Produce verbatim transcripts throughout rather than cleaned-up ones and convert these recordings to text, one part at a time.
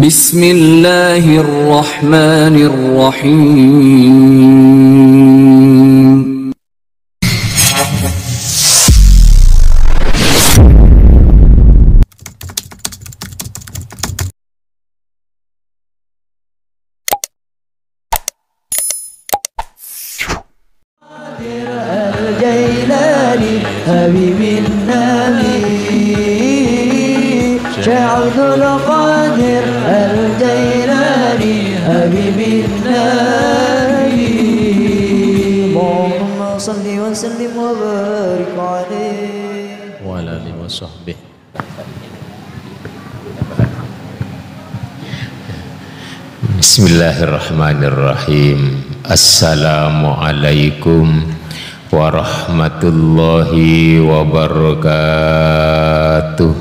Bismillahirrahmanirrahim. Al-Jailani Habibin Nabi Syaikhul Qadir Al-Jailani Habibin Nabi Allahumma salli wa sallim wa barik alaihi wa ala alihi wa sahbihi. Bismillahirrahmanirrahim. Assalamualaikum warahmatullahi wabarakatuh.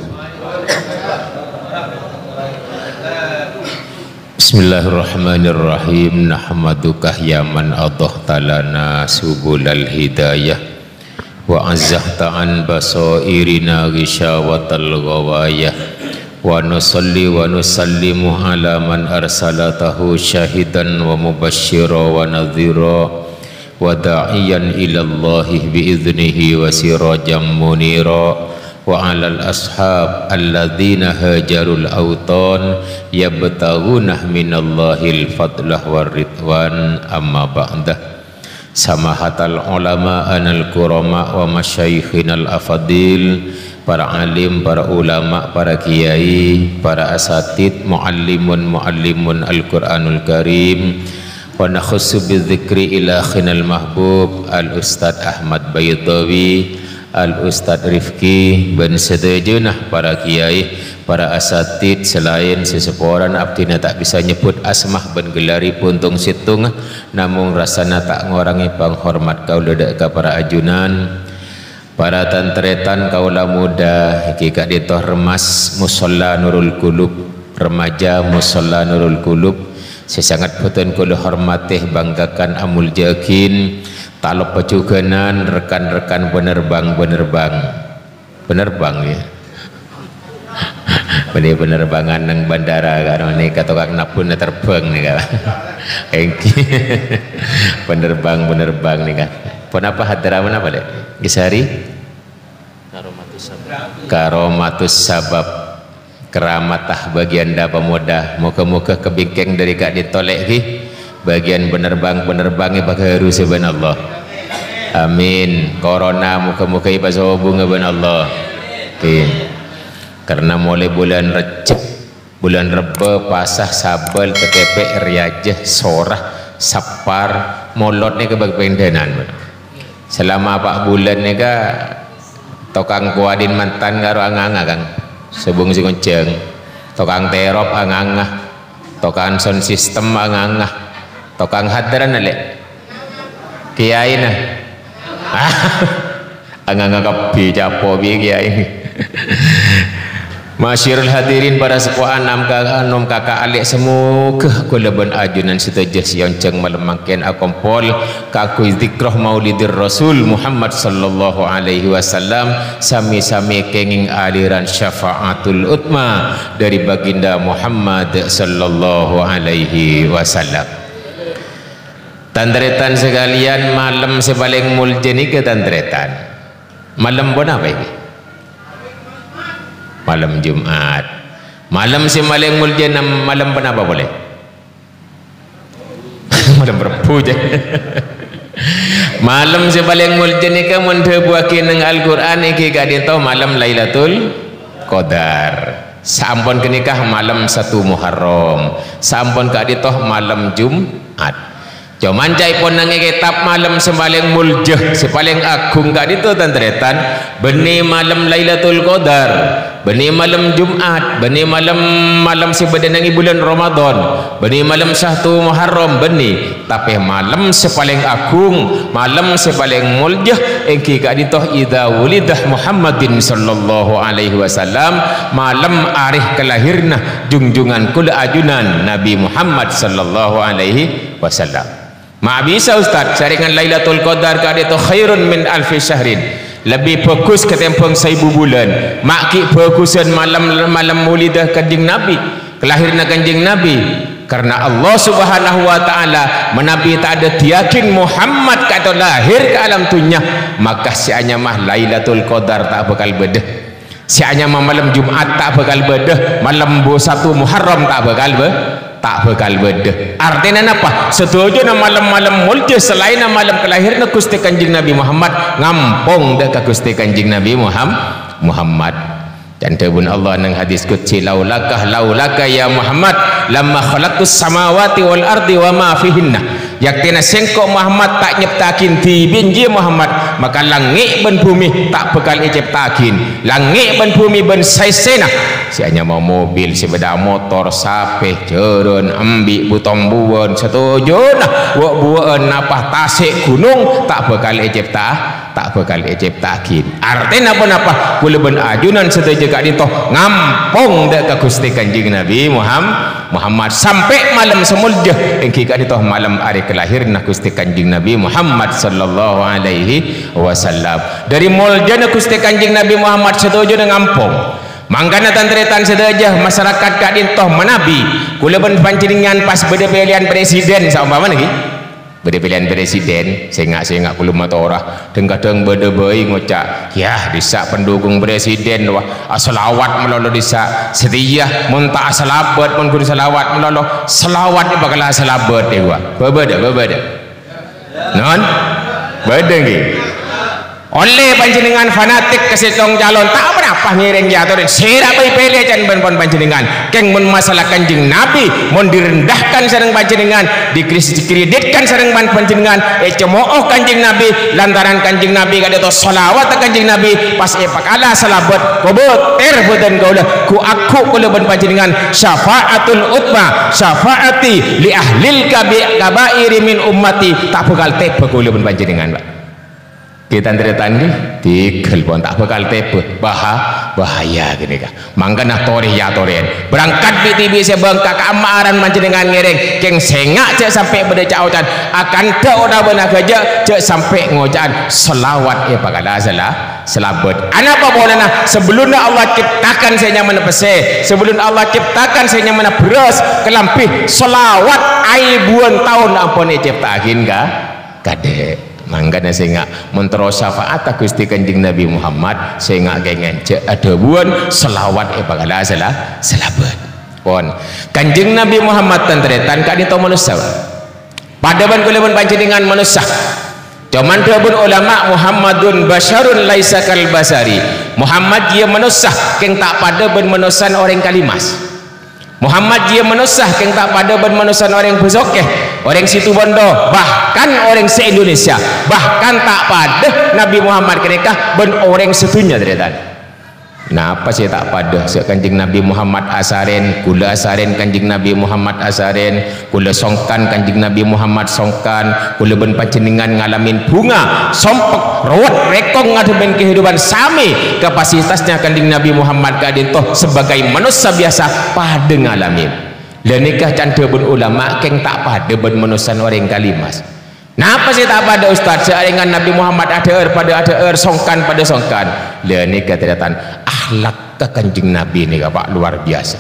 Bismillahirrahmanirrahim. Nahmaduka ya man adhahtalana subulal hidayah wa azzahta basairina gishawatal ghawayah wa nusalli wa nusallimu ala man arsalatahu syahidan wa mubashshira wa nadhira wa da'iyan ilallahi bi'idhnihi wa sirajan munira wa alal ashab alladzina hajarul awtan yabtaghuna minallahil fadlah war ridwan amma ba'dah. Samahatal ulama anal kurama wa masyayikhinal afadil, para alim, para ulama, para kiai, para asatid, muallimun muallimun Al-Quranul Karim. Wa nakhussu bidzikri ilakhinal mahbub Al-Ustadz Ahmad Baydawi, Al-Ustadz Rifki ben sedejunah para kiai, para asatid selain sesepuran abdina tak bisa nyebut asmah ben gelari puntung situng, namun rasana tak ngorangi panghormat kaula ka para ajunan, para tantretan kaula muda iki kak ditoh remas musalla Nurul Qulub, remaja musalla Nurul Qulub. Saya sangat boten kula hormatih banggakan amul yakin talep pecuganan rekan-rekan penerbang-penerbang penerbang ya benih penerbangan nang bandara karo nih katukang napun terbang nih kan penerbang-penerbang nih kan kenapa hadra apa deh Gisari karomatus sabab karomatus sabab keramatah bagian da pemuda, muka-muka kebingkeng dari kak ditolek ki bagian penerbang-penerbangnya pakai haru subhanallah. Amin. Corona muka-muka iba bunga subhanallah. Oke. Karena mulai bulan Recep, bulan Reba, Pasah, Sabal, Tekepek, Riyajah, Sorah, Sapar, molot ni ke bagpendenan. Selama empat bulan ni ka tokang kuadin mantan karo anganga kang. Sebung si kenceng, tokang terop angangah, tokang sound system angangah, tokang hadran ale, kiai na, angangah kapi capo bi kiai. Masyarul hadirin para sepuhan nam kakak nom kakak alik semoga kulaban ajunan setejas yang ceng malemangken akompol kaku zikrah maulidir Rasul Muhammad sallallahu alaihi wasallam sami-sami kenging aliran syafaatul utma dari baginda Muhammad sallallahu alaihi wasallam. Tandretan sekalian, malam sepaling muljani ke tandretan malam bon apa ini? Malam Jumat, malam si maling mulia malam apa boleh? Malam Rabu je. Malam si paling mulia ni kan mundur buakin dengan Al-Quran iki gak tahu malam Lailatul Qadar. Sampun kenikah malam satu Muharram, sampun gak ditoh malam Jumat. Cuman cai pun nangi kitab malam sepaling muljah sepaling agung gak itu tantretan benih malam Lailatul Qadar, benih malam Jumat, benih malam malam sebedanangi bulan Ramadan, benih malam satu Muharram benih, tapi malam sepaling agung, malam sepaling muljah engki gak ditoh idza wulidah Muhammadin sallallahu alaihi wasallam, malam arih kelahirna junjungan kula ajunan Nabi Muhammad sallallahu alaihi wasallam. Mak bisa Ustaz saringan Lailatul Qadar kade itu khairun min alfi syahrin, lebih bagus ketempong seribu bulan. Mak ki bagusan malam malam maulidah kanjeng Nabi kelahiran kanjeng Nabi? Karena Allah Subhanahu wa taala menabi tak ada diyakin Muhammad kata lahir ke alam dunia, maka sianya mah Lailatul Qadar tak bakal bedah, sianya mah malam Jumat tak bakal bedah, malam satu Muharram tak bakal bedah, tak bakal bedah. Artinya apa? Setuju na malam-malam mulja selain na malam kelahiran Gusti Kanjeng Nabi Muhammad ngampung dak ka Gusti Kanjeng Nabi Muhammad Muhammad. Dan pun Allah nang hadis qudsi, laulakah laulaka ya Muhammad lamma khalaqtus samawati wal ardi wa ma fihinna. Yaktina sengkok Muhammad tak nyiptakin di binji Muhammad, maka langit ben bumi tak bakal diciptakin. Langit ben bumi ben saisena. Sianya mau mobil, sepeda motor, sape, jeren, ambi, butong buan, setuju nah, wak buan napah tasik gunung tak bakal dicipta, tak bakal diciptakin. Artinya apa-apa? Kula ben ajunan setuju kak dito ngampung dak ka Gusti Kanjeng Nabi Muhammad Muhammad sampai malam semulja engki kak dito malam hari kelahiran Gusti Kanjeng Nabi Muhammad sallallahu alaihi wasallam. Dari muljana Gusti Kanjeng Nabi Muhammad setuju dengan ngampung. Mangkana tantretan sedaja masyarakat kak dintoh menabi kula ben panjenengan pas beda pilihan presiden saumpama lagi beda pilihan presiden sengak-sengak kula matora deng kadang beda bae ngocak ya disa pendukung presiden wah selawat melolo disa setia mun tak salabat mun kudu selawat melolo selawat bakal salabat dewa bebeda bebeda non beda nggih. Oleh panjenengan fanatik kesetong calon tak berapa ngiring jatuh sirak bayi pilih can ben-ben panjenengan keng mun masalah Kanjeng Nabi mun direndahkan sareng panjenengan dikreditkan sareng panjenengan eh cemooh Kanjeng Nabi lantaran Kanjeng Nabi kada to selawat Kanjeng Nabi pas e pakala salabat kobot ter boten kaula ku aku kula ben panjenengan syafaatul utma syafaati li ahlil kabairi min ummati tak bakal tebe kula ben panjenengan Pak. Kita teritan nih tikel pun tak bakal tepe bahaya bahaya gini kah mangkana tori ya toren berangkat B T B sebengkak amaran manjenengan ngereng keng sengak cek sampai beda caucan akan tak udah benar kerja cek sampai ngojan selawat ya pakala salah selabat anak apa boleh nah sebelumnya Allah ciptakan saya nyaman pese sebelum Allah ciptakan saya nyaman beras kelampih selawat aibuan tahun ampun ciptakin kah kade. Mangkana sehingga mentero syafaat Gusti Kanjeng Nabi Muhammad sehingga gengen cek ada buan selawat e bakala salah selabat pon Kanjeng Nabi Muhammad tantretan kak dito manusia padaban kula mun panjenengan manusia cuman pun ulama Muhammadun basyarun laisa kal basari Muhammad dia manusia keng tak pada ben manusan orang kalimas Muhammad dia manusia keng tak pada ben manusan orang besokeh orang situ bondo bahkan orang se-Indonesia bahkan tak pada Nabi Muhammad kenikah ben orang setunya ternyata nah apa sih tak pada Kanjeng Nabi Muhammad asaren kula asaren Kanjeng Nabi Muhammad asaren kula songkan Kanjeng Nabi Muhammad songkan kula ben panjenengan ngalamin bunga sompek rawat rekong ngademen kehidupan sami kapasitasnya Kanjeng Nabi Muhammad kadintoh sebagai manusia biasa pada ngalamin dan nikah canda pun ulama keng tak pada ben manusia orang kalimas. Napa sih tak pada Ustaz searingan Nabi Muhammad ada er pada ada er songkan pada songkan dan nikah ternyata akhlak ke Kanjeng Nabi ini Pak luar biasa.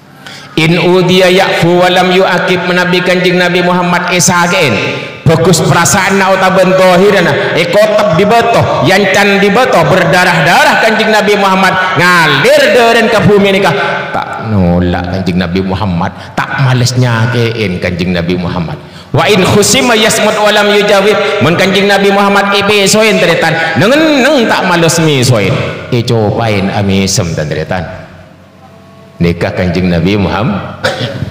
In udiya yakfu walam yu'akib menabi Kanjeng Nabi Muhammad esagen bagus perasaan na utaban tohirana ekotab dibetoh yancan dibetoh berdarah-darah Kanjeng Nabi Muhammad ngalir deren ke bumi nikah tak nolak Kanjeng Nabi Muhammad tak males nyakein Kanjeng Nabi Muhammad wa in khusima yasmut walam yujawib mun Kanjeng Nabi Muhammad ibe soin teretan nengen neng tak males mi soin e cobain amisem teretan nikah Kanjeng Nabi Muhammad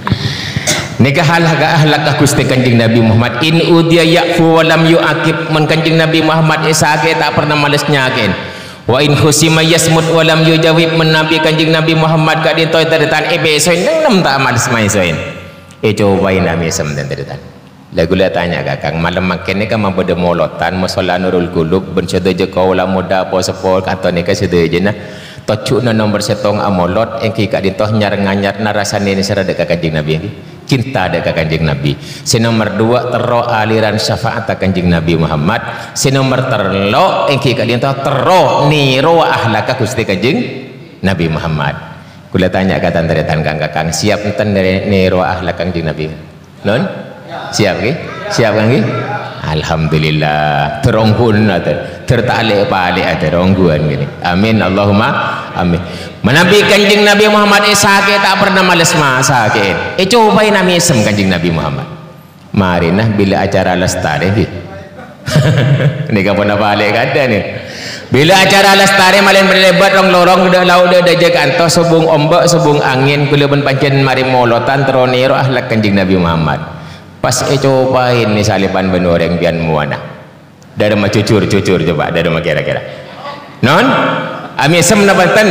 nikah halak halak Gusti Kanjeng Nabi Muhammad in udiya yakfu walam yu'akib mun Kanjeng Nabi Muhammad esake tak pernah males nyakein wa in khusima yasmut walam yujawib men nabi Kanjeng Nabi Muhammad ka ditoy teretan ibe soin neng tak males mai soin e cobain amisem teretan lagu lah tanya kakang malam makin ni kan mampu demolotan masalah nurul gulub bersedia je kau lah muda apa sepol kata ni kan sedia je nah tocuk na nomor setong amolot engki kak dintoh nyar nganyar na rasane ni serada ka Kanjeng Nabi engki cinta ada ka Kanjeng Nabi si nomor dua tero aliran syafaat Kanjeng Nabi Muhammad si nomor terlo engki kak dintoh tero niro ahlaka Gusti Kanjeng Nabi Muhammad Kula tanya kata teretan kang kakang siap enten nero akhlak kanjeng Nabi non siap nggih siap kan nggih alhamdulillah teronggun atau tertalik balik ada rongguan gini amin Allahumma amin menabi kanjeng Nabi Muhammad sakit tak pernah males masak eh cobain nami isem kanjeng Nabi Muhammad mari nah bila acara lestari ini kapan balik kada nih bila acara lestari malin berlebat rong lorong udah laut udah jaga antos sebung ombak sebung angin kula ben pancen mari molotan troniro akhlak kanjeng Nabi Muhammad pas e cobain nih salipan benoreng pian muana dari mah cucur-cucur coba dari mah kira-kira non ami sem nabanten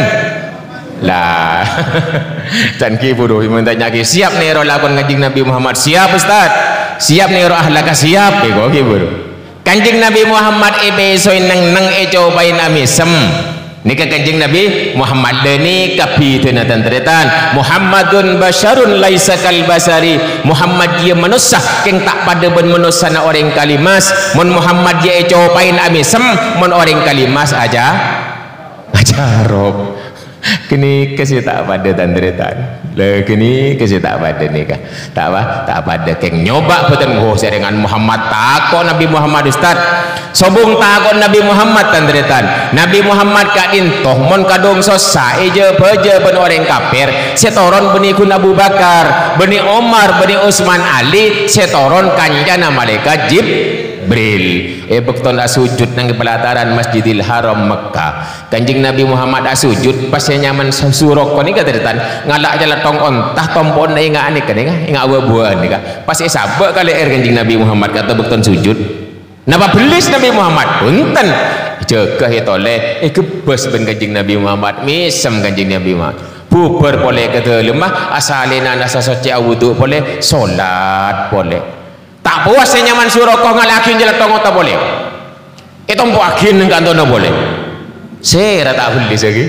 lah dan ki buruh mentanya ki siap nih ro lakon kanjeng Nabi Muhammad siap Ustaz siap nih ro akhlak siap ki kok ki buruh kanjeng Nabi Muhammad e besoy nang nang e cobain ami sem nika kanjeng Nabi Muhammad deni kapiteuna tanteretan Muhammadun basyarun laisa kal basari Muhammad dia manusia keng tak pada ben manusia na orang kalimas mun Muhammad dia e cobain ami sem mun orang kalimas aja aja rob kini kasih tak pada tanteretan le kini kasih tak pada nikah tak apa tak pada keng nyoba betul oh dengan Muhammad takon Nabi Muhammad Ustaz sobung takon Nabi Muhammad tanteretan Nabi Muhammad kadin toh mon kadung sosa eje beje ben orang kafir setoron beni kun Abu Bakar beni Omar beni Utsman Ali setoron kanjana malaikat Jibril eh bekton asujud nang pelataran Masjidil Haram Mekah kanjeng Nabi Muhammad asujud pas nyaman surok koni kateretan ngalak jalan tong ontah tompon inga ani kan inga inga buah ni ka pas sabak kali er kanjeng Nabi Muhammad kata bekton sujud napa belis Nabi Muhammad punten jaga hitole eh kebes ben kanjeng Nabi Muhammad misem kanjeng Nabi Muhammad bubar boleh kata lemah asalina nasa soci wudu boleh solat boleh tak puas nyaman surokoh ngalakin jalan tong tak boleh itu mpuakin nang kantono boleh saya tak belis lagi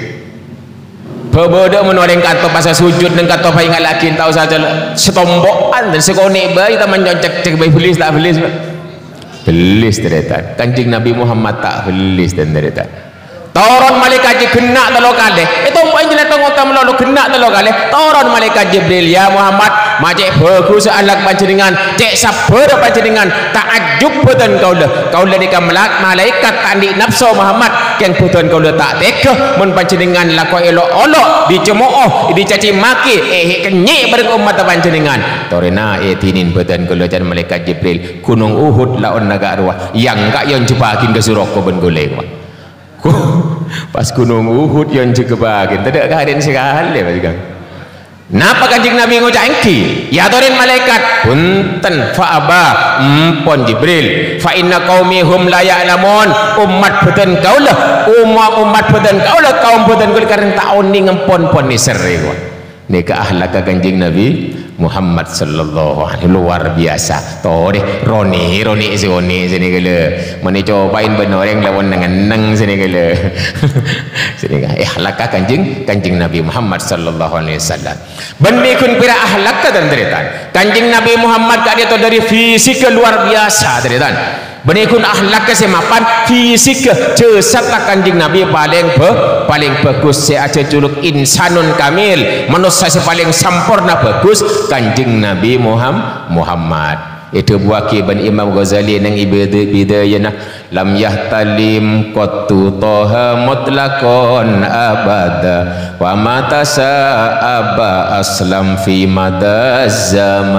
bebodo menoreng kanto pas sujud nang kanto pai ngalakin tahu saja setombokan dan sekone bae kita menjoncek cek bae belis tak belis belis teretan kanjeng Nabi Muhammad tak belis dan teretan toron malaikat kena telo kali itu pai jalan tong tak melolo kena telo kali toron malaikat Jibril ya Muhammad macek bagus alak panjenengan cek sabar panjenengan takjub boten kaula kaula nika malaikat tandi nafsu Muhammad yang boten kaula tak tega mun panjenengan lako elok-olok dicemooh dicaci maki eh kenyek bareng umat panjenengan torena etinin boten kaula jan malaikat Jibril gunung Uhud laon naga arwah yang gak yon jebakin ke suroko ben golek pas gunung Uhud yon jebakin tidak kaden sekali panjenengan napa kanjeng Nabi ngucapki ya torin malaikat punten fa'aba empon Jibril fa inna qaumi hum la ya'lamun umat beten kaulah umat umat beten kaulah kaum beten kul kareng taun ni ngempon pon ni sere nika akhlak kanjeng Nabi Muhammad sallallahu alaihi luar biasa tore roni roni sini sini gele meni cobain ben orang lawan nang sini gele sini ga akhlak kanjeng kanjeng Nabi Muhammad sallallahu alaihi wasallam bendi kun pira akhlak dan teretan kanjeng Nabi Muhammad ka dia dari fisik luar biasa teretan benih kun akhlak kesemapan fisik jasad kanjeng Nabi paling be, paling bagus saya aja juluk insanun kamil manusia paling sempurna bagus kanjeng Nabi Muhammad Muhammad itu buaki ban Imam Ghazali nang bidayana lam yahtalim qattu taha mutlaqan abada wa mata sa'aba aslam fi madaz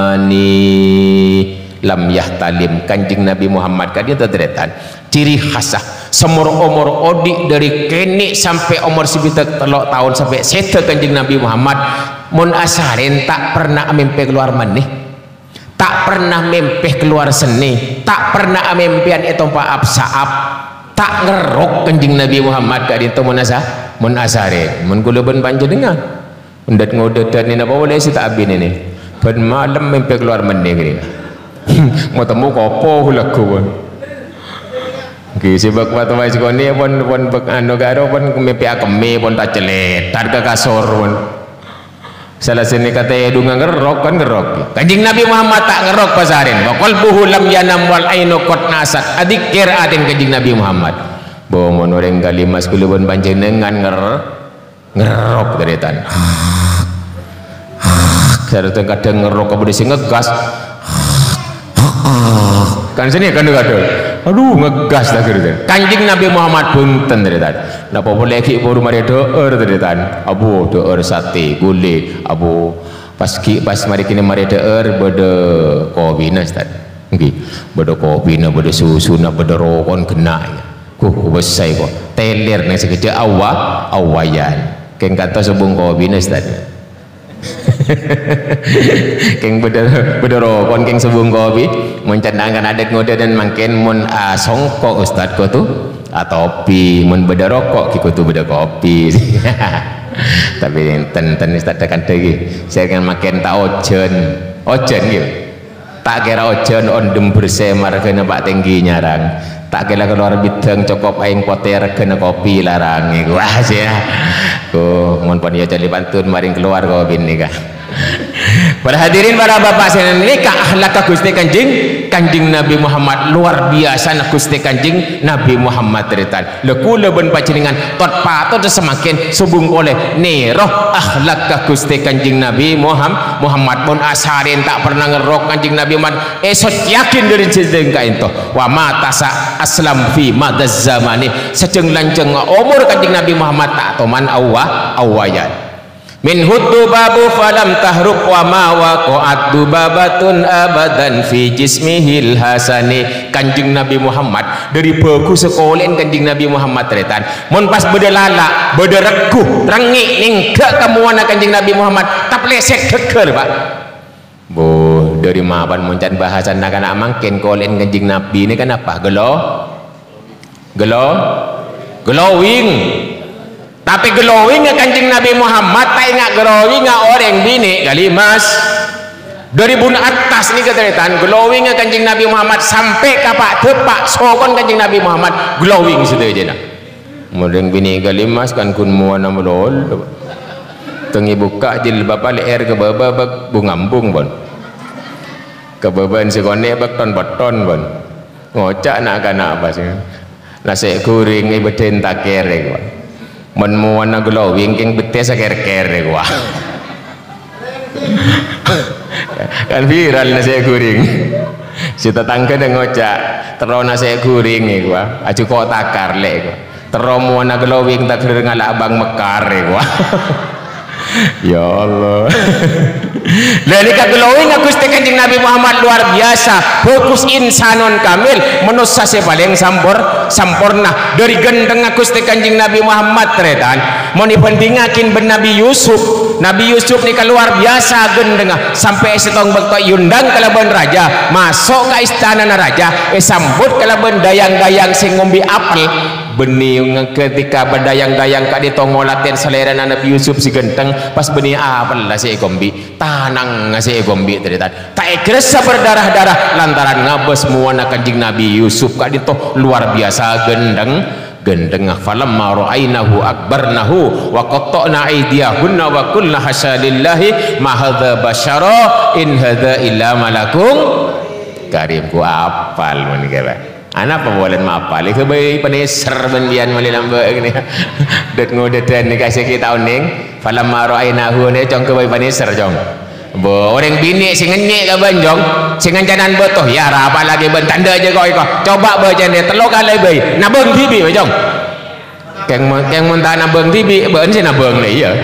zamani lam yahtalim kanjeng Nabi Muhammad kan dia terderetan ciri khasah semur umur odik dari kene sampai umur sebitak telok tahun sampai seta kanjeng Nabi Muhammad mun asarin tak pernah mimpi keluar maneh tak pernah mimpi keluar seni tak pernah mimpian itu paap saap tak ngerok kanjeng Nabi Muhammad kan itu mun asa mun asarin mun kula ben panjenengan undat ngodedan ini apa boleh si tak abin ini ben malam mimpi keluar maneh gini mau temu kopo lagu pun okay, sebab waktu masih kau ni pun pun anu garo pun mimpi akemi pun tak celet tak ke kasur pun salah sini kata edu ngerok kan ngerok kanjeng Nabi Muhammad tak ngerok pasarin wakal buhu lam yanam wal ainu kot nasat adik kira atin kanjeng Nabi Muhammad bawa monoreng kalimas kulubun panjenengan nger ngerok deretan kadang kadang ngerok kemudian si ngegas kan sini kan kadang aduh ngegas dah deretan Kanjeng Nabi Muhammad bunten deretan napa boleh ki baru mari doer deretan abu doer sate gule abu pas ki pas mari kini mari doer bede kobina Ustaz nggih bede kobina bede susuna bede rokon kena kuh besai kok teler nang segede awa awayan keng kata sebung kopi nih Ustaz keng beda beda rokon keng sebung kopi mencendangkan adat ngode dan makin mun uh, songkok Ustaz ko tu atau pi mun beda rokok kiko tu beda kopi tapi ten ten Ustaz tekan lagi saya kan makin tak ojen ojen gitu tak kira ojen on dem bersemar kena pak tinggi nyarang tak kira keluar bidang cokop aing poter kena kopi larang iku wah sia ku mun pun ya jadi pantun maring keluar kopi ini kah para hadirin para bapak sekalian ini ka akhlak Gusti Kanjeng Kanjeng Nabi Muhammad luar biasa na Gusti Kanjeng Nabi Muhammad teritan lekula ben pacingan tot patut semakin subung oleh neroh akhlak Gusti Kanjeng Nabi Muhammad Muhammad pun asarin tak pernah ngerok Kanjeng Nabi Muhammad esot yakin dari jeneng ka ento wa matasa aslam fi madaz zamani sejeng lanjeng umur Kanjeng Nabi Muhammad tak toman awwa awayan min huddu babu falam tahruk wa ma waqa'at dubabatun abadan fi jismihil hasani Kanjeng Nabi Muhammad dari bagus sekolen Kanjeng Nabi Muhammad teretan mun pas beda lala beda reguh rengik ning gak kamuana Kanjeng Nabi Muhammad tak lesek geger Pak bo dari mapan muncan bahasan nak anak mangken kolen Kanjeng Nabi ini kan apa gelo gelo glowing tapi glowing Kanjeng Nabi Muhammad tak ingat glowing orang bini kali mas dari bun atas ni keteritan glowing Kanjeng Nabi Muhammad sampai kapak tepak sokon Kanjeng Nabi Muhammad glowing sudah aja nak modeng bini kali mas kan kun muana melol tengi buka jilbab leher ke baba bak bungambung bon ke baban sekone bak ton beton bon ngocak nak kana apa sih nasi goreng ibu den tak kere bon men muana glowing keng betes ker-ker gua kan viral nasi goreng si tetangga dan ngocak terus nasi goreng gua aju kok takar lek gua terus muana glowing tak kira ngala abang mekar gua ya Allah dari glowing Gusti Kanjeng Nabi Muhammad luar biasa fokus insanun kamil manusia si paling sampur sampurna dari gendeng Gusti Kanjeng Nabi Muhammad teretan mau dibandingakin ben Nabi Yusuf Nabi Yusuf ni luar biasa gendeng sampai setong bekto yundang kalaban raja masuk ke istana raja eh sambut kalaban dayang-dayang sing ngombe apel benih ketika berdayang-dayang kak ditongolatin selera Nabi Yusuf si genteng pas benih apel lah si gombi tanang ngasih gombi teritan tak ikresa berdarah-darah lantaran ngabes muana Kanjeng Nabi Yusuf kak itu luar biasa gendeng gendeng falamma ra'ainahu akbarnahu wa qatta'na aydiyahunna wa qulna hasyalillahi ma hadza basyara in hadza illa malakun karim ku apal mun kira anak pembolan mapal itu bayi peneser bendian mali lambak gini det ngodetan ni kasih kita uning falamma ra'ainahu ne jong ke bayi peneser jong bo orang bini sing ngenyek ka banjong sing ngancanan botoh ya apa lagi ben tanda aja kok iko coba baca ni telo kali bayi nabeng tibi banjong keng keng muntah nabeng tibi ben sih nabeng ni ya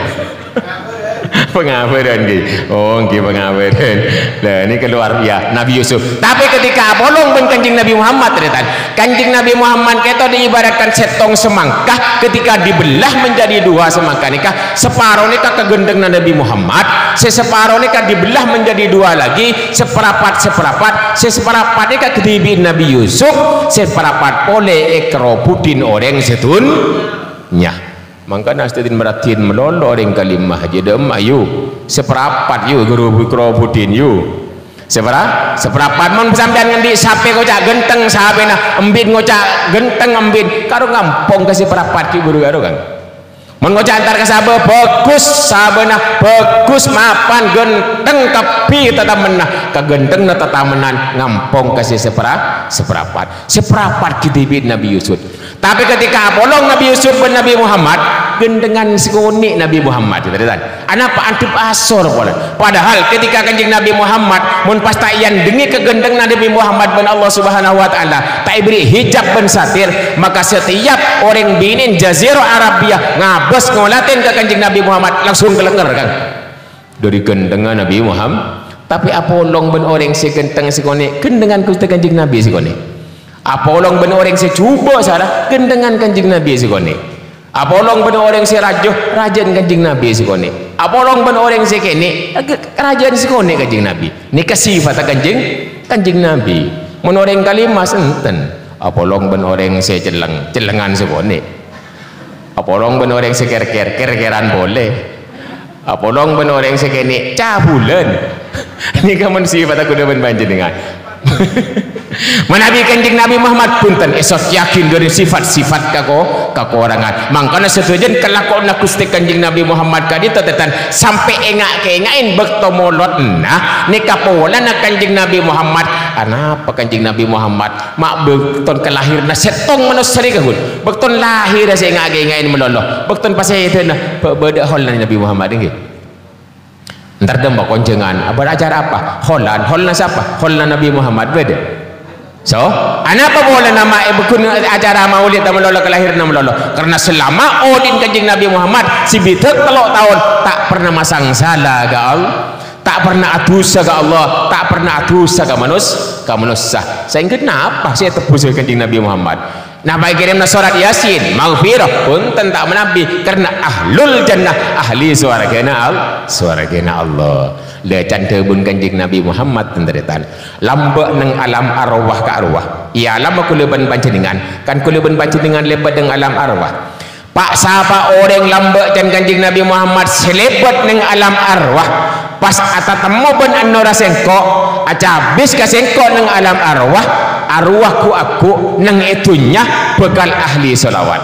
pengabaran ki oh ki pengabaran nah ini keluar ya Nabi Yusuf tapi ketika bolong ben Kanjeng Nabi Muhammad retan Kanjeng Nabi Muhammad kita diibaratkan setong semangkah ketika dibelah menjadi dua semangkah nikah separuh nikah kegendeng Nabi Muhammad seseparuh nikah dibelah menjadi dua lagi seperapat seperapat seseperapat nikah kedibi Nabi Yusuf seperapat oleh ekrobudin orang setunnya maka nasdin meratin melolo orang kalimah jedem ayu seperapat yu guru bukrobutin yu sepera seperapat mon sampean ngendi sape ngocak genteng sabena embin ngocak genteng embin karo ngampong ke seperapat ki guru karo Kang mon ngocak antar ke sabe bagus sabena bagus mapan genteng tapi tetap menah ke genteng tetap menan ngampong ke sepera seperapat seperapat kidibit Nabi Yusuf tapi ketika bolong Nabi Yusuf dan Nabi Muhammad gendengan sikonik Nabi Muhammad teman-teman. Anapa antip asor pula. Padahal ketika kanjeng Nabi Muhammad mun pas tak iyan dengi kegendeng Nabi Muhammad ben Allah Subhanahu wa taala tak beri hijab ben satir, maka setiap orang binin Jazirah Arabia ngabes ngolatin ke kanjeng Nabi Muhammad langsung kelenger kan dari gendengan Nabi Muhammad. Tapi apolong ben orang si genteng si kone gendengan ku kanjeng Nabi si kone. Apolong ben orang si cuba salah gendengan kanjeng Nabi si kone. Apolong ben orang si rajo rajan kanjeng Nabi si kone. Apolong ben orang si kene rajan si kone kanjeng Nabi. Ni kasifat kanjeng kanjeng Nabi. Mun orang kalimah enten. Apolong ben orang si celeng celengan si kone. Apolong ben orang si ker-ker ker-keran boleh. Apolong ben orang si kene cabulan. Ini kamu sifat aku dah panjenengan. Menabi kanjeng Nabi Muhammad punten esok yakin dari sifat-sifat kako kakurangan. Mangkana setujen kelakuan Gusti kanjeng Nabi Muhammad kadi tetetan sampai engak keengain bekto molot nah nikah pola na kanjeng Nabi Muhammad. Anapa kanjeng Nabi Muhammad mak bekton kelahirna setong manusia kahun. Bekton lahir saya engak keengain meloloh. Bekton pasai itu nah beda hol Nabi Muhammad ini. Ntar dembak konjengan beracara apa? Holan, holna siapa? Holna Nabi Muhammad beda. So, anapa boleh nama ibukun acara maulid dan melolo kelahiran melolo? Karena selama odin kanjeng Nabi Muhammad si bitek telok tahun tak pernah masang salah ke Allah, tak pernah adusa ke Allah, tak pernah adusa ke manus, ke manusia. Saya kenapa saya tebus kanjeng Nabi Muhammad? Nah baik kirimna surat Yasin maghfirah pun tentang menabi karena ahlul jannah ahli suaragana Allah suaragana Allah lecan tebun kanjeng Nabi Muhammad tenderitan lambak neng alam arwah ke arwah iya alam aku leban panjenengan kan ku leban panjenengan lebat neng alam arwah pak siapa orang lambak dan kanjeng Nabi Muhammad selebat neng alam arwah pas ata temu ben anora sengko aca habis ka sengko neng alam arwah arwahku aku nang itunya bekal ahli solawat.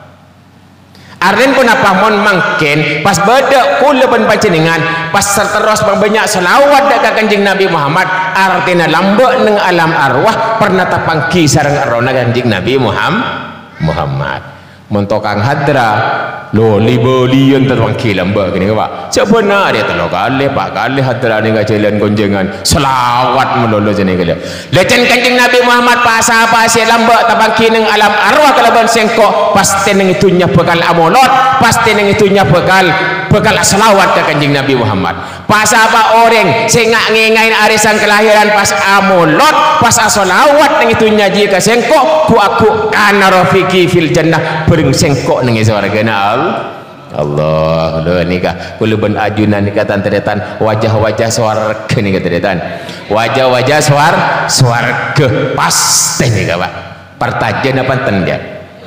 Arden pun apa mon mangken pas beda kula ben panjenengan pas terus banyak selawat dak kanjeng Nabi Muhammad artina lambek nang alam arwah pernah tapangki sareng arona kanjeng Nabi Muhammad Muhammad mentokang hadra lo libolian terwangki lambek gini pak sebenar dia telok kali pak kali hadra ni gak jalan gonjengan selawat melolo jene kali lecen kanjeng Nabi Muhammad pas apa si lambek tapangki nang alam arwah kalaban sengkok pasti nang itunya bekal amolot pasti nang itunya bekal bekal selawat ke kanjeng Nabi Muhammad pas apa orang sengak ngengain arisan kelahiran pas amolot pas asolawat nang itunya jika sengkok ku aku kana rafiki fil jannah bering sengkok nang surga Allah lo nikah kuluban ajunan nikah tanteretan wajah-wajah swarga nikah tanteretan wajah-wajah swar swarga pasti nikah pak pertajan apa tenda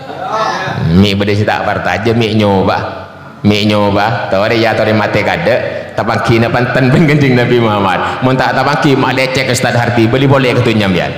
mi bade tak pertajan mi nyoba mi nyoba tawari ya tawari mate kade tapangki na panten ben kanjeng Nabi Muhammad mun tak tapangki mak lecek Ustaz Harti beli boleh ketunyam ya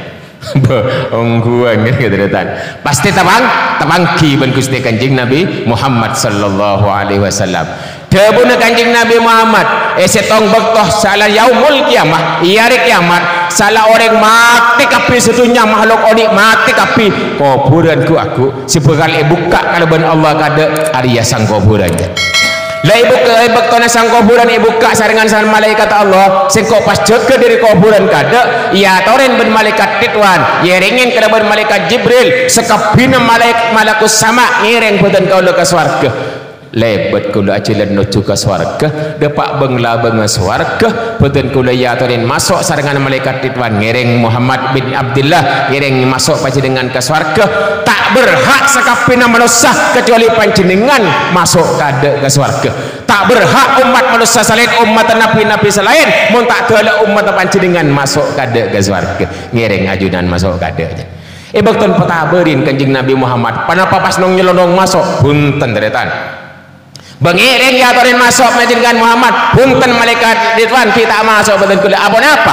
ongguan kan pasti tabang tabangki ben Gusti kanjeng Nabi Muhammad sallallahu alaihi wasallam debuna kanjeng Nabi Muhammad eh setong bektoh salah yaumul kiamah iari kiamat salah orang mati kapi sedunia makhluk onik mati kapi kuburanku aku sebekal buka kalau ben Allah kada Arya sang kuburannya lah ibu ke ibu kena sang kuburan ibu kak saringan sang malaikat Allah sengkok pas jaga dari kuburan kada ya toren ben malaikat titwan ya ringin kada ben malaikat Jibril sekabina malaikat malakus sama ngiring boten kau ke swarga lebat kula ajalan nuju ke swarga depak bengla benga swarga boten kula ya toren masuk saringan malaikat titwan ngiring Muhammad bin Abdullah ngiring masuk panjenengan ke swarga tak berhak sakapina manusia kecuali panjenengan masuk kada ke swarga tak berhak umat manusia selain umat nabi-nabi selain mun tak ada umat panjenengan masuk kada ke swarga ngiring ajunan masuk kada aja eh bekton petaberin kanjeng Nabi Muhammad panapa pas nong nyelonong masuk punten deretan bengiring ya torin masuk panjenengan Muhammad punten malaikat ridwan kita masuk boten kula apa apa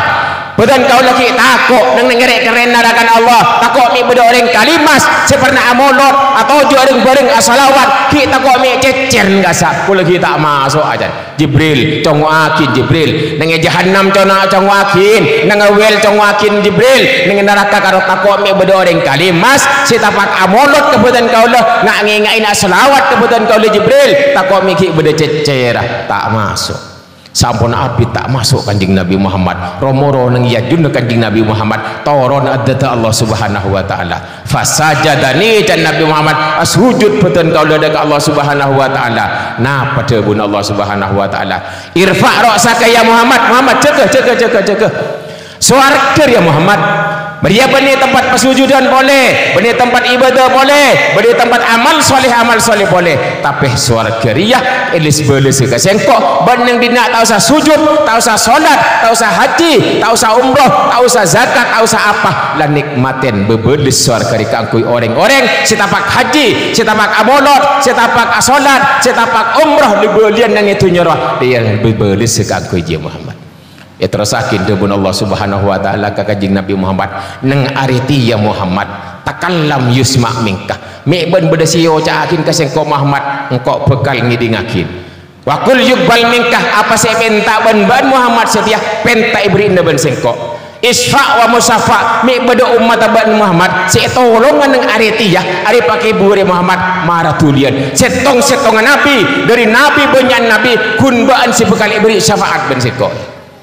Bedan kau lagi takut nang ngerek keren narakan Allah, takut mi beda orang kalimas seperti amolot atau jo orang bareng asalawat ki takut mi cecer ngasa ku lagi tak masuk aja. Jibril cong akin Jibril nang jahannam cona cong akin nang wel cong akin Jibril nang neraka karo takut mi beda orang kalimas setapak amolot kebedan kau lah nak ngingain asalawat kebedan kau le Jibril takut mi ki beda cecer tak masuk. Sampun api tak masuk kanjing Nabi Muhammad romoro nang yajun kanjing Nabi Muhammad toron adata Allah Subhanahu wa taala fasajadani dan Nabi Muhammad asujud beten kau dekat Allah Subhanahu wa taala nah pada bun Allah Subhanahu wa taala irfa ra'saka ya Muhammad Muhammad cegah cegah cegah cegah suarga ya Muhammad beria benih tempat persujudan boleh, benih tempat ibadah boleh, benih tempat amal soleh amal soleh boleh, tapi suara keriah ilis belis kesengkok bening dina tak usah sujud, tak usah solat, tak usah haji, tak usah umroh, tak usah zakat, tak usah apa, lah nikmatin bebelis suara kerika angkui orang-orang setapak haji, setapak amolot, setapak asolat, setapak umroh dibelian yang itu nyerah dia bebelis sekangkui dia Muhammad. Ya terus akin debun Allah Subhanahu wa taala ka kanjing Nabi Muhammad nang ariti ya Muhammad takallam yusma mingkah mi ben beda sio caakin ka sengko Muhammad engko bekal ngidingakin wa kul yuqbal mingkah apa se penta ben ban Muhammad setia penta ibrina ben sengko isfa wa musafa mi beda umat ban Muhammad se tolongan nang ariti ya ari pake bure Muhammad maratulian setong setongan nabi dari nabi banyak nabi kun baan si bekal ibri syafaat ben sengko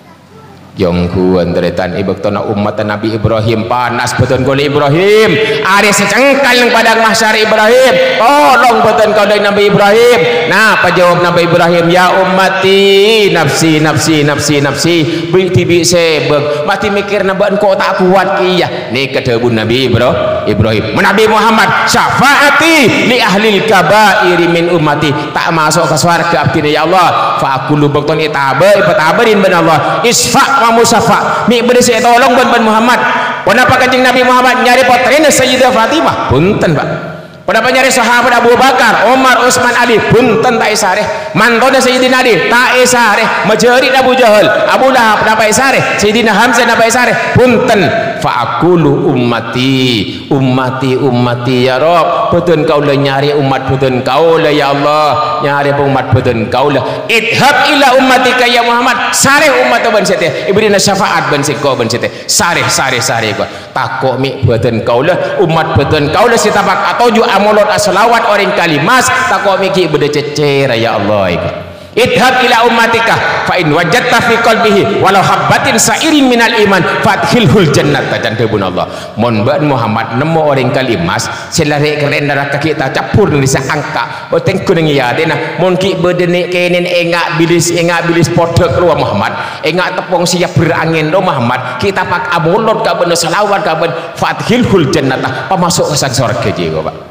Yongku andretan ibaktona umat Nabi Ibrahim panas beton kau Ibrahim ada secengkal yang padang mahsyar Ibrahim tolong beton kau dari Nabi Ibrahim nah apa jawab Nabi Ibrahim ya ummati nafsi nafsi nafsi nafsi binti bise mati mikir naban kau tak kuat iya ni kedebun Nabi Ibrahim Ibrahim Nabi Muhammad syafaati li ahlil kabairi min ummati tak masuk ke surga abdina ya Allah fa aku lu bekton itabai petabarin ben Allah isfa musafa mi beri saya tolong ban ban Muhammad kenapa kanjeng Nabi Muhammad nyari putrina Sayyidah Fatimah punten Pak kenapa nyari sahabat Abu Bakar Umar Utsman Ali punten tak isareh mantona Sayyidina Ali tak isareh majari Abu Jahal Abu Lahab tak isareh Sayyidina Hamzah tak isareh punten fa aqulu ummati ummati ummati ya Rabb betul kau lah nyari umat betul kau lah ya Allah nyari umat betul kau lah idhab ila ummatika ya Muhammad sareh umat ban sete ibrina syafaat ban seko ban sete sareh sareh sareh gua takok mi betul kau lah umat betul kau lah sitapak atau ju amolot asalawat orang kalimas takok mi ki beda cecer ya Allah iku idhab ila ummatika fa in wajadta fi qalbihi walau habbatin sa'irin minal iman fathilhul jannata dan debun Allah mon ban Muhammad nemu orang kalimas selare keren neraka kita capur ni sa angka boten kuning ya dena mon ki bedene kenen engak bilis engak bilis podok keluar Muhammad engak tepung siap berangin do Muhammad kita pak amulot ka ben selawat ka ben fathilhul jannata pamasuk ke surga je Pak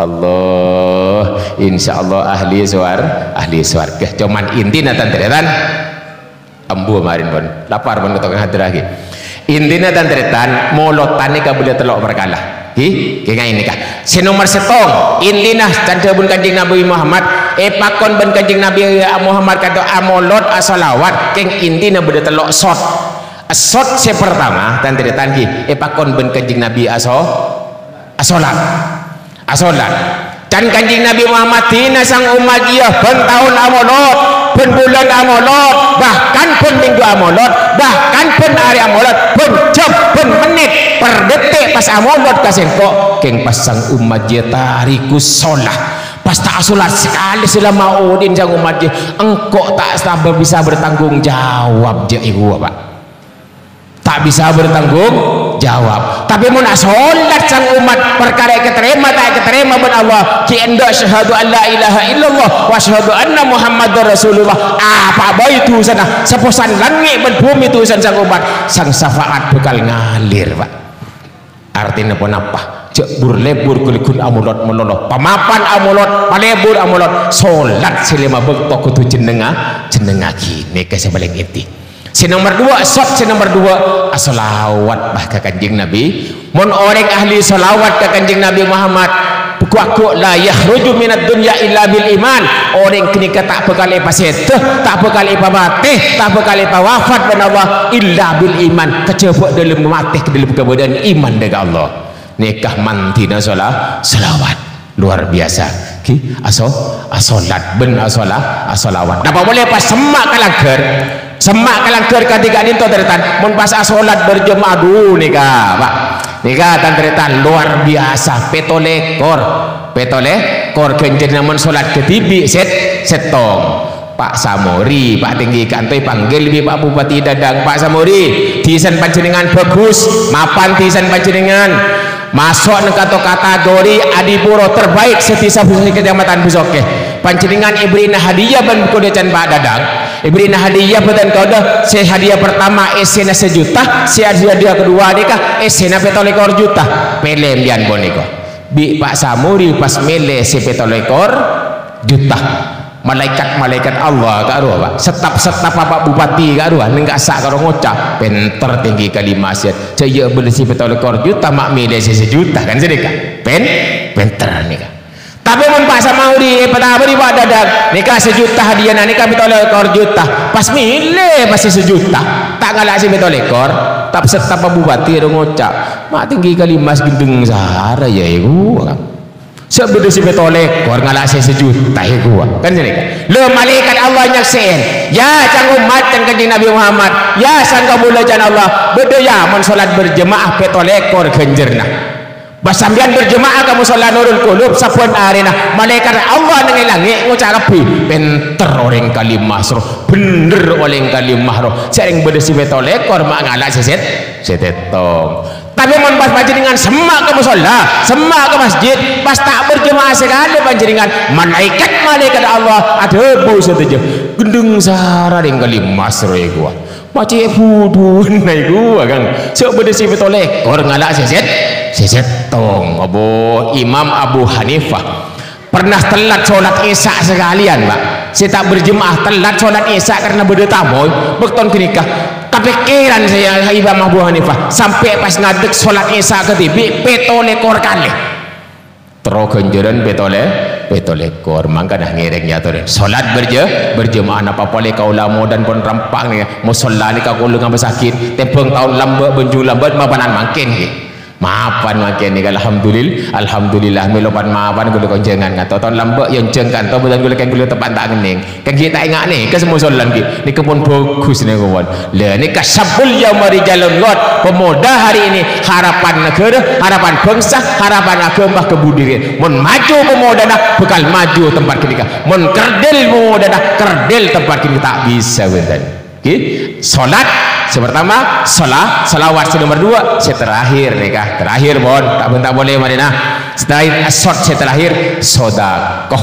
Allah insyaallah ahli suar ahli suarga cuman intina tantretan ambu marin pun lapar pun ketok hadir lagi intina tantretan molotane ka boleh telok berkalah hi kayak ini kah si nomor setong intina tante bun kanjeng Nabi Muhammad e pakon ben kanjeng Nabi Muhammad kata amolot asalawat keng intina boleh telok sot sot se pertama tantretan ki e pakon ben kanjeng Nabi aso asolat asolat dan kanjeng Nabi Muhammad tina sang umat dia ben tahun amolot ben bulan amolot bahkan pun minggu amolot bahkan pun hari amolot pun jam pun menit per detik pas amolot kasengkok keng pas sang umat dia tarikus solah pas tak asolat sekali selama udin sang umat dia engkau tak sabar bisa bertanggung jawab je iku Pak tak bisa bertanggung jawab tapi mun salat sang umat perkara keterima tak keterima ben Allah ki enda syahadu an la ilaha illallah wa syahadu anna muhammadar rasulullah apa bae itu sana seposan langit ben bumi itu sang umat sang syafaat bekal ngalir Pak artinya pun apa cek burlebur kulikun amulot menoloh pamapan amulot palebur amulot salat selima bekto kutu jenenga jenenga kini kesebaling inti si nomor dua sot si nomor dua asolawat bah ke kanjeng Nabi mon orang ahli solawat ke kanjeng Nabi Muhammad kuak la yakhruju minad dunya illa bil iman. Orang kini tak bekal lepas itu, tak bekal lepas mati, tak bekal lepas wafat dan Allah illa bil iman, kecepat dalam mati ke dalam keberadaan iman dengan Allah. Nikah mantina solat selawat luar biasa. Ki aso asolat ben asolah asolawat. Dapat boleh pas semak kalangker, semak kalangker ketika ini tuh teretan. Mun pas asolat berjemaah dulu nikah, pak. Nikah tan teretan luar biasa. Petolekor, petolekor kencen namun solat ketibi set setong. Pak Samori, Pak Tinggi Kantoi panggil bi Pak Bupati Dadang. Pak Samori, tisan panjenengan bagus, mapan tisan panjenengan masuk ke kategori adipuro terbaik setisa pusat kecamatan Busoke. Panjenengan ibrin hadiah ban kodecan Pak Dadang. Ibrin hadiah bedan kode se hadiah pertama esena sejuta, se hadiah kedua nikah esena petolekor juta. Pelem lian boneko. Bi Pak Samori pas mele se petolekor juta. Malaikat-malaikat Allah karo Pak. Setap-setap Pak Bupati karo nenggak sak karo ngocap penter tinggi kali maksiat. Caya belesi petolekor juta mak mile sejuta kan sedekah. Pen penter nikah. Tapi mun Pak Samauri pertama di Pak Dadang nikah sejuta hadiah nikah petolekor juta. Pas mile pasti sejuta. Tak ngalak si petolekor. Tap setap Pak Bupati karo ngocap mak tinggi kali mas gendeng sahara ya iku. Sebeda si betolek kor ngalak saya sejuta ya gua kan jadi kan le malaikat Allah nyaksin ya cang umat cang kanjeng Nabi Muhammad ya sang kabulajan Allah beda ya mun salat berjemaah betolek kor genjerna basambian berjemaah kamu salat nurul qulub sapuan arena malaikat Allah nang langit ngucap rapi penter orang kalimah suruh bener oleh kalimah roh sering beda si betolek kor mak ngalak seset setetong. Tapi mun pas panjenengan semak ke musala, semak ke masjid, pas tak berjemaah sekali panjenengan, malaikat malaikat Allah ada bu setuju. Gendeng sara deng kali masroe gua. Mace budun nai gua kang. Sok bedesi betolek kor ngalak seset, seset tong. Abo Imam Abu Hanifah pernah telat sholat isya sekalian, Pak. Saya tak berjemaah telat sholat isya karena beda tamoy, bekton kenikah. Kepikiran saya Imam Abu Hanifah sampai pas ngadeg sholat isya ketibi petolekor kali terus genjeran petole petolekor mangka dah ngereng ya tuh sholat berje berjemaah apa boleh kau lamo dan pun rampang nih musola ni kau lengan bersakit tempeng tahun lambat benju lambat mapanan makin ni maafan makin ni alhamdulillah alhamdulillah melopan maafan gula konjengan ngato tahun lambat yang jengkan tau betul gula kan gula tepat tak kening kan kita ingat ni ke semua solan ki ni kepun bagus ni kawan le ni kasabul yaumari jalun lot pemuda hari ini harapan negara harapan bangsa harapan agama kebudayaan mun maju pemuda dah bekal maju tempat kita mun kerdil pemuda dah kerdil tempat kita tak bisa betul ki solat sepertama salat salawat nomor dua saya terakhir nikah terakhir bon tak bentak boleh Madinah setelah asot saya terakhir sodakoh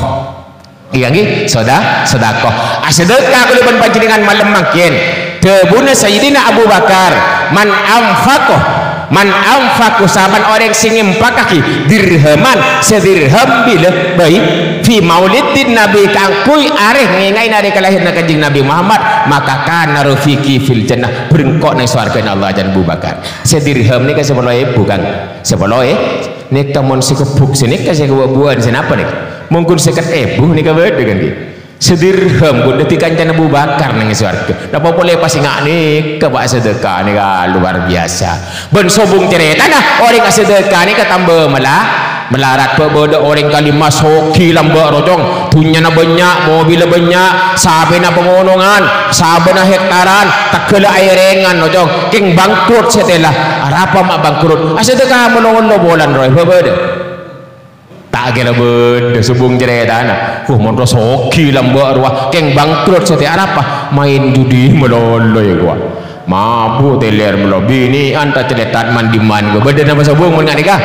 iya nggih soda sodakoh asedekah kuluban panjenengan malam makin debuna Sayyidina Abu Bakar man amfakoh man amfaku saban orang sing impakaki dirhaman sedirham bila baik fi maulidin Nabi kangkui areh ngengai nari kelahiran kanjeng Nabi Muhammad maka kana rufiki fil jannah berengkok nang swarga Allah jan Abu Bakar sedirham ni kan sepuluh ribu kan sepuluh eh ni kamun sikebuk sini kan saya buat di sana apa nih mungkin seket ribu ni kan beda kan dia sedirham gua detik kancan Abu Bakar nang swarga dapat boleh pas ingat ni ke pak sedekah ni kan luar biasa ben sobung cerita nah orang sedekah ni ketambah malah melarat berbeda orang kali masoki lambak rojong punya na banyak mobil banyak sabe na pengonongan sabe na hektaran tak kela air rengan rojong king bangkrut setelah apa mak bangkrut sedekah menolong lo bolan roy berbeda tak kira beda sebung cerita nah uh mondo soki lambak ruah keng bangkrut setiap apa main judi meloloy gua mabu teler melobi ni anta celetat mandiman gua beda nama sebung mun nikah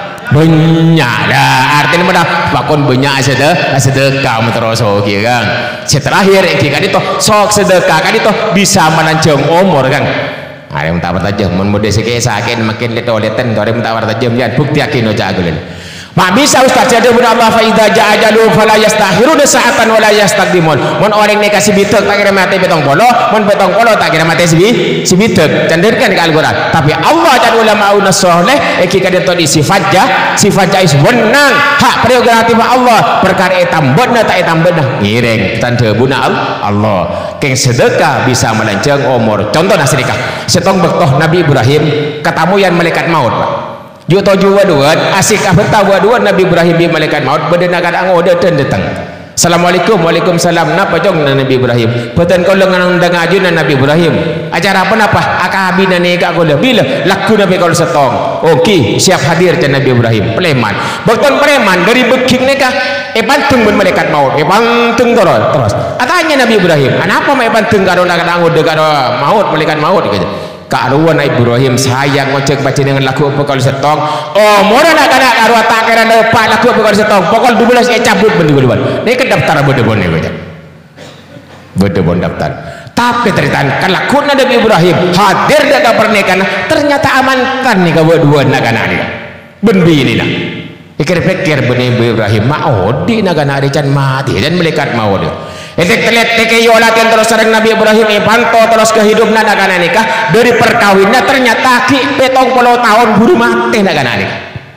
banyak dah artinya mana bakon banyak sedekah sedekah terus soki kan terakhir iki kan itu sok sedekah kan itu bisa melanjang umur kan ada yang tak bertajam mun mode sikit sakit makin leto leten ada yang tak bertajam ya bukti akin oja agulen mak bisa ustaz jadi benar Allah fa idza jaa ajalu fala yastakhiruna sa'atan wala yastaqdimun. Mun orang ni kasih bitek tak kira mati betong polo, mun betong polo tak kira mati sibi si bitek. Candirkan ke Al-Qur'an. Tapi Allah dan ulama soleh iki kada to di sifat ja, sifat jais wenang hak prerogatif Allah perkara etam beuna tak etam beuna ngireng tanda buna Allah. Keng sedekah bisa melanceng umur. Contoh nasrikah setong bektoh Nabi Ibrahim ketemu yang malaikat maut Pak. Juto jua dua asik abeta dua Nabi Ibrahim bi malaikat maut bedenakan angoda dan datang. Assalamualaikum, waalaikumsalam. Napa jong Nabi Ibrahim? Peten kau lengan dengan ajunan Nabi Ibrahim. Acara apa napa? Akahabina nega kau bila laku Nabi kau setong. Okey, siap hadir dan Nabi Ibrahim. Preman. Bekton preman dari beking nega. Eh bantung ben malaikat maut. Eh bantung terus terus. Atanya Nabi Ibrahim. Kenapa mai bantung karo nak angoda karo maut malaikat maut gitu. Karuan Ibrahim sayang ngocek baca dengan laku apa kalau setong. Oh mora nak kana karu tak kira lepas laku apa kalau setong. Pokok dua belas eh cabut ben dua belas. Ni ke daftar bodebon ni baca. Bodebon daftar. Tapi teritan kan laku Nabi Ibrahim hadir dalam pernikahan ternyata amankan ni ka dua nak kana ni. Ben bini lah. Pikir-pikir ben Ibrahim mau di nak kana can mati dan malaikat maut dia. Etek telet teke yolatin terus sering Nabi Ibrahim ipanto terus kehidupan nak kana nikah dari perkawinnya ternyata ki petong puluh tahun buru mati nak kana nikah.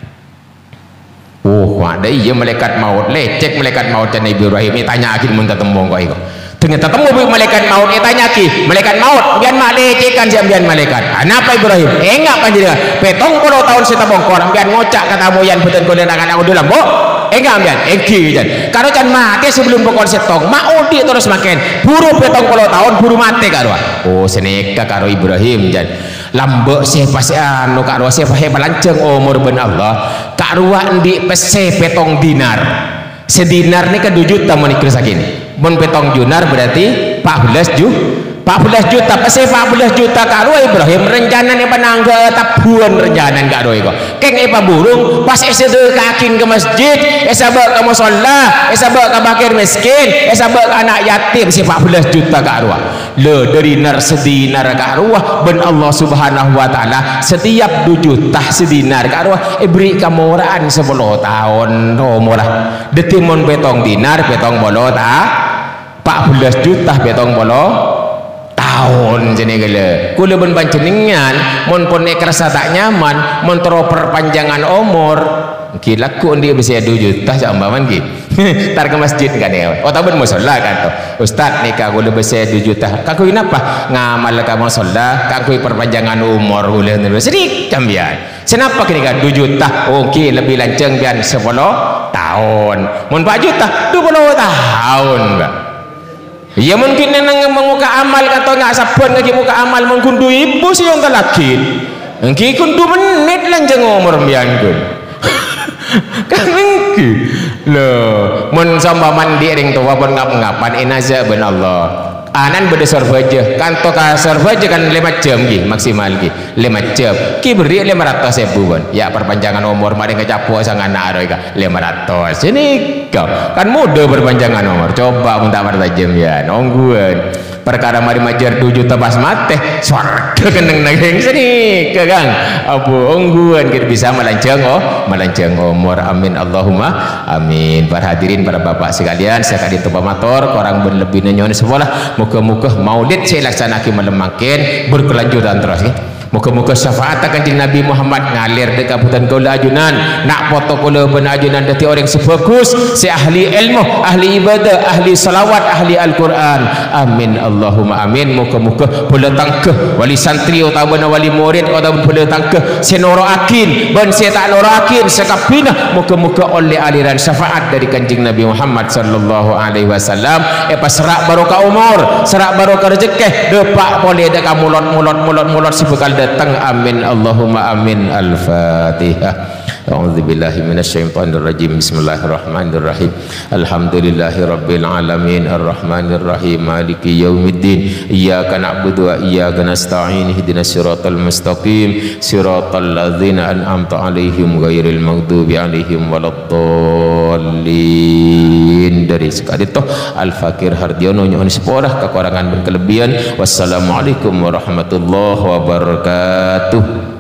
Oh ada iya malaikat maut lecek malaikat maut dan Nabi Ibrahim ini tanya akin mun ketemu kau iko. Ternyata temu malaikat maut ini tanya ki malaikat maut biar mak lecekan siam biar malaikat. Kenapa Ibrahim? Enggak panjenengan petong puluh tahun kita bongkor biar ngocak katamu yang betul kau dan akan aku dalam bo. Enggak ambian, engki jan. Karo can mati sebelum pokok setong, mau di terus makin. Buru petong puluh tahun buru mati karo. Oh seneka karo Ibrahim jan. Lambek siapa si anu karo siapa he balanceng umur ben Allah. Karo di pese petong dinar. Sedinar ni kan dua juta mun ikut sakini. Mun petong dinar berarti empat belas juta. empat belas juta pasti empat belas juta karo Ibrahim rencana ni panangga tabuan rencana karo iko keng epa burung pas sedekahin ke masjid esa bawa ke musalla esa bawa ke bakir miskin esa bawa ke anak yatim si empat belas juta karo le dari nar sedinar karo ben Allah Subhanahu wa taala setiap dua juta sedinar karo e beri kamuraan sepuluh tahun nomor detimun betong dinar betong bolo ta empat belas juta betong bolo tahun jenis gila kula ben panjenengan mun pun ek rasa tak nyaman mun tero perpanjangan umur gila ku dia bisa dua juta sak ambaman ki tar ke masjid kan ya oh tak ben musalla kan tu ustaz nikah kula bisa dua juta kaku kenapa ngamal ka musalla kaku perpanjangan umur kula sedih cambian kenapa kini kan dua juta okey lebih lanceng biar sepuluh tahun mun empat juta dua puluh tahun Mbak. Ya mungkin nang menguka amal kata ngak sabun lagi muka amal mungkin dua ibu sih yang telakin. Engki kun dua menit lanjang umur mbian kun. Kan engki. Loh, mun samba mandi ring tua pun ngap-ngapan inaza ben Allah. Anan beda servaja, kanto ka servaja kan lima jam gi maksimal gi lima jam. Ki beri lima ratus ribu kan. Ya perpanjangan umur mari kecapo sang anak aroi ka lima ratus. Ini kau kan mudah perpanjangan umur. Coba mun tak jam ya nongguan. Perkara mari majar dua juta pas mate swarga keneng naging sini ke Kang abu ungguan kita bisa melanceng oh melanceng umur amin Allahumma amin. Para hadirin para bapak sekalian sekali tupa matur korang berlebih nyon sekolah muka-muka maulid saya laksanakan malam makin berkelanjutan terus ya. Muka-muka syafaat kanjeng Nabi Muhammad ngalir dekat kabupaten Kaula Ajunan nak foto kula ben ajunan dadi orang sebagus si ahli ilmu ahli ibadah ahli salawat ahli Al-Quran amin Allahumma amin. Muka-muka pula tangkeh wali santri utawa wali murid utawa pula tangkeh senoro akin ben si tak noro akin sekapina muka-muka oleh aliran syafaat dari kanjeng Nabi Muhammad sallallahu alaihi wasallam e pas serak barokah umur serak barokah rezeki depak boleh dekat mulut-mulut mulut-mulut sibukal datang amin Allahumma amin. Al-Fatihah. A'udzubillahi minasyaitonir rajim. Bismillahirrahmanirrahim. Alhamdulillahirabbil alamin arrahmanir rahim maliki yaumiddin iyyaka na'budu wa iyyaka nasta'in ihdinas siratal mustaqim siratal ladzina an'amta 'alaihim ghairil maghdubi 'alaihim waladdallin. Dari sekali toh Al-Fakir Hardiono nyon seporah kekurangan berkelebihan. Wassalamualaikum warahmatullahi wabarakatuh.